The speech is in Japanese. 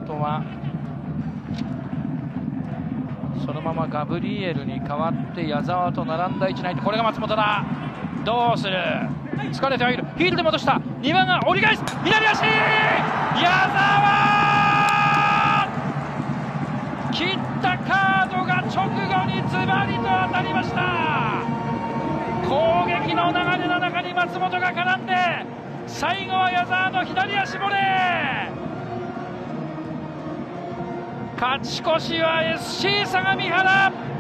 本はそのままガブリエルに代わって矢沢と並んだ位置に入って、これが松本だ。どうする。疲れてはいる。ヒールで戻した。2番が折り返す。左足。矢沢切ったカードが直後にズバリと当たりました。攻撃の流れの中に松本が絡んで、最後は矢沢の左足ボレー。勝ち越しは SC 相模原。